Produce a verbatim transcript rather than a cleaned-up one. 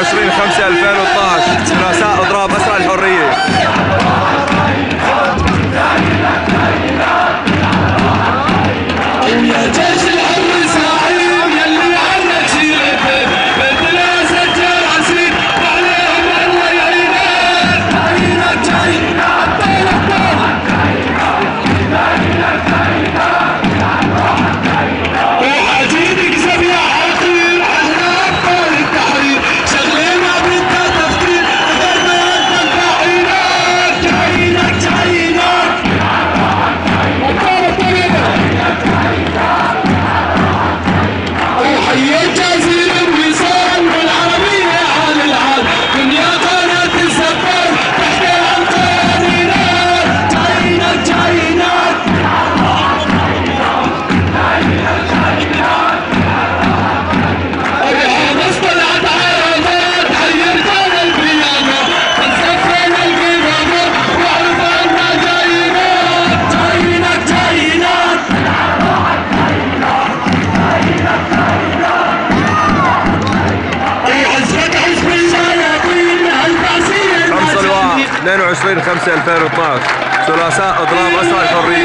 وعشرين خمسة ألفين واثناعش ثلاثاء اضراب اسرع الحريه. اثنين وعشرين خمسة ألفين واثناعش ثلاثاء اضراب اسرع الحريه.